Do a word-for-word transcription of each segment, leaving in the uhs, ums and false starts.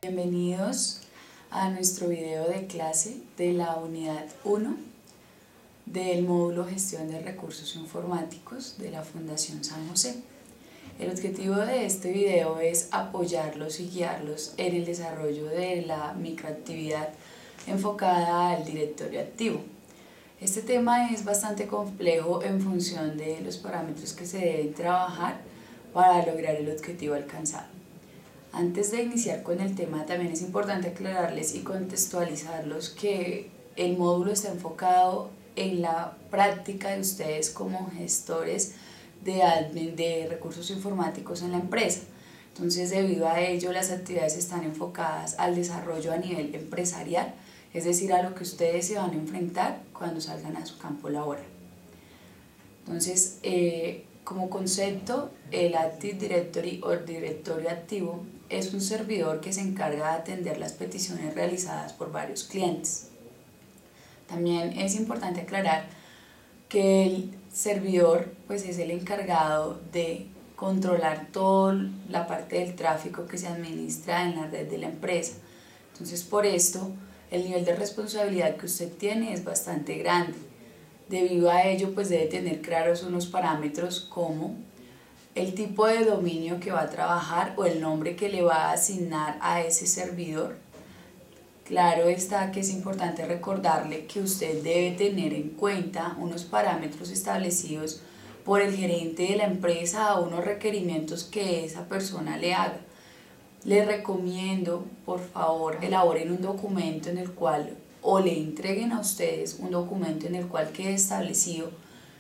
Bienvenidos a nuestro video de clase de la unidad uno del módulo Gestión de Recursos Informáticos de la Fundación San José. El objetivo de este video es apoyarlos y guiarlos en el desarrollo de la microactividad enfocada al directorio activo. Este tema es bastante complejo en función de los parámetros que se deben trabajar para lograr el objetivo alcanzado. Antes de iniciar con el tema, también es importante aclararles y contextualizarlos que el módulo está enfocado en la práctica de ustedes como gestores de admin de recursos informáticos en la empresa. Entonces, debido a ello, las actividades están enfocadas al desarrollo a nivel empresarial, es decir, a lo que ustedes se van a enfrentar cuando salgan a su campo laboral. Entonces, eh, como concepto, el Active Directory o directorio activo es un servidor que se encarga de atender las peticiones realizadas por varios clientes. También es importante aclarar que el servidor pues, es el encargado de controlar toda la parte del tráfico que se administra en la red de la empresa. Entonces, por esto, el nivel de responsabilidad que usted tiene es bastante grande. Debido a ello, pues debe tener claros unos parámetros como el tipo de dominio que va a trabajar o el nombre que le va a asignar a ese servidor. Claro está que es importante recordarle que usted debe tener en cuenta unos parámetros establecidos por el gerente de la empresa o unos requerimientos que esa persona le haga. Les recomiendo, por favor, elaboren un documento en el cual o le entreguen a ustedes un documento en el cual quede establecido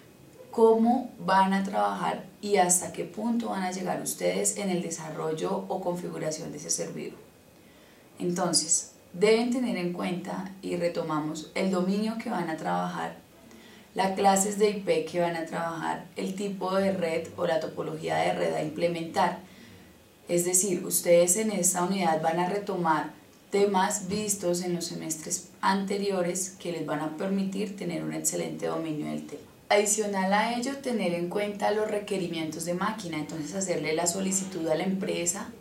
cómo van a trabajar y hasta qué punto van a llegar ustedes en el desarrollo o configuración de ese servidor. Entonces, deben tener en cuenta, y retomamos, el dominio que van a trabajar, las clases de I P que van a trabajar, el tipo de red o la topología de red a implementar. Es decir, ustedes en esta unidad van a retomar temas vistos en los semestres anteriores que les van a permitir tener un excelente dominio del tema. Adicional a ello, tener en cuenta los requerimientos de máquina, entonces hacerle la solicitud a la empresa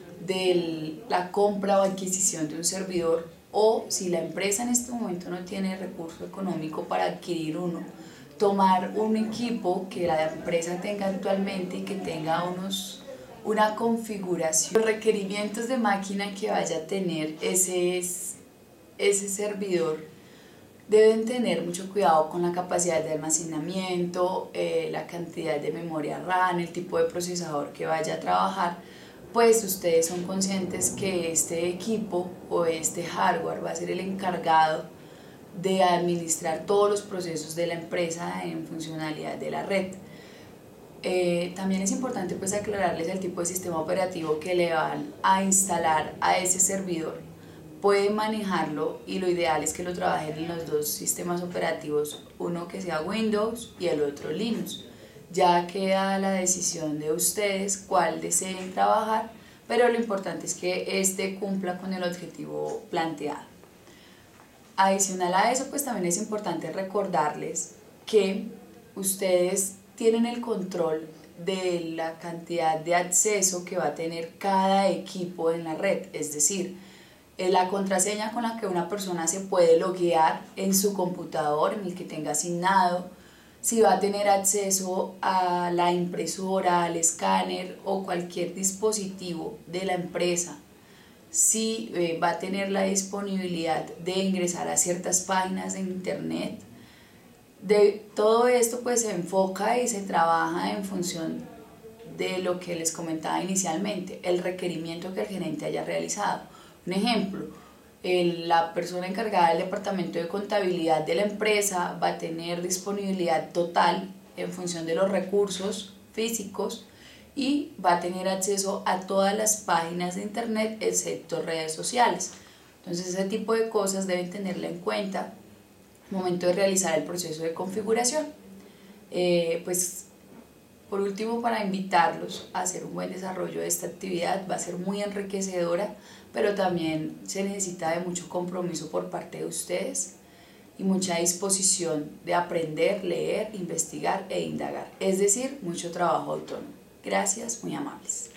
de la compra o adquisición de un servidor, o si la empresa en este momento no tiene recurso económico para adquirir uno, tomar un equipo que la empresa tenga actualmente y que tenga unos una configuración, los requerimientos de máquina que vaya a tener ese, ese servidor. Deben tener mucho cuidado con la capacidad de almacenamiento, eh, la cantidad de memoria RAM, el tipo de procesador que vaya a trabajar, pues ustedes son conscientes que este equipo o este hardware va a ser el encargado de administrar todos los procesos de la empresa en funcionalidad de la red. Eh, también es importante pues aclararles el tipo de sistema operativo que le van a instalar a ese servidor. Pueden manejarlo y lo ideal es que lo trabajen en los dos sistemas operativos, uno que sea Windows y el otro Linux. Ya queda la decisión de ustedes cuál deseen trabajar, pero lo importante es que este cumpla con el objetivo planteado. Adicional a eso, pues también es importante recordarles que ustedes tienen el control de la cantidad de acceso que va a tener cada equipo en la red, es decir, la contraseña con la que una persona se puede loguear en su computador, en el que tenga asignado, si va a tener acceso a la impresora, al escáner o cualquier dispositivo de la empresa, si eh, va a tener la disponibilidad de ingresar a ciertas páginas de internet. De todo esto pues se enfoca y se trabaja en función de lo que les comentaba inicialmente, el requerimiento que el gerente haya realizado. Un ejemplo, el, la persona encargada del departamento de contabilidad de la empresa va a tener disponibilidad total en función de los recursos físicos y va a tener acceso a todas las páginas de internet excepto redes sociales. Entonces ese tipo de cosas deben tenerla en cuenta momento de realizar el proceso de configuración. Eh, pues por último, para invitarlos a hacer un buen desarrollo de esta actividad, va a ser muy enriquecedora, pero también se necesita de mucho compromiso por parte de ustedes y mucha disposición de aprender, leer, investigar e indagar, es decir, mucho trabajo autónomo. Gracias, muy amables.